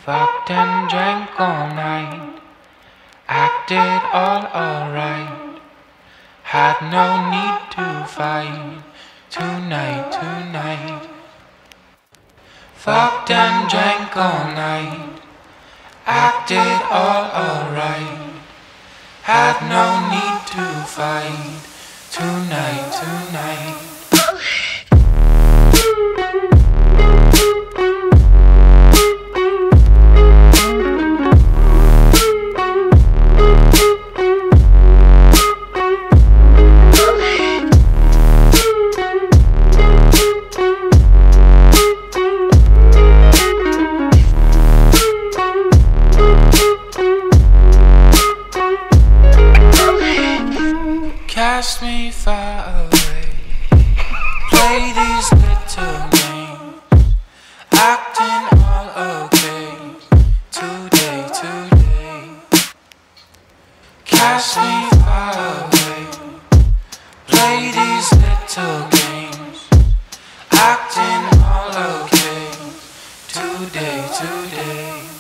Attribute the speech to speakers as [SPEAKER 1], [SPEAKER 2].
[SPEAKER 1] Fucked and drank all night, acted all alright. Had no need to fight tonight. Fucked and drank all night, acted all alright. Had no need to fight tonight. Cast me far away, play these little games, acting all okay, today. Cast me far away, play these little games, acting all okay, today.